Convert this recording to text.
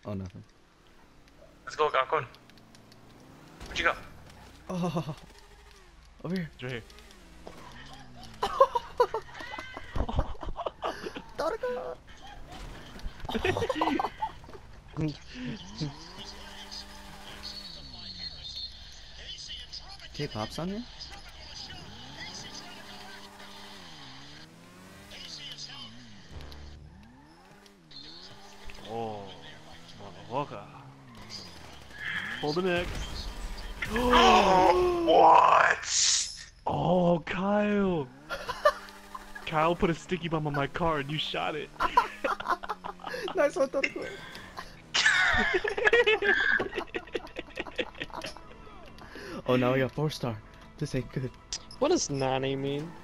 Oh, nothing. Let's go, Gakon. Where'd you go? Oh, over here. It's right here. Tarka! K-pop's on here? Oh, motherfucker. Hold the neck. What? Oh, Kyle. Kyle put a sticky bomb on my car and you shot it. Nice one, Tarka. Oh, now we got 4-star. This ain't good. What does Nani mean?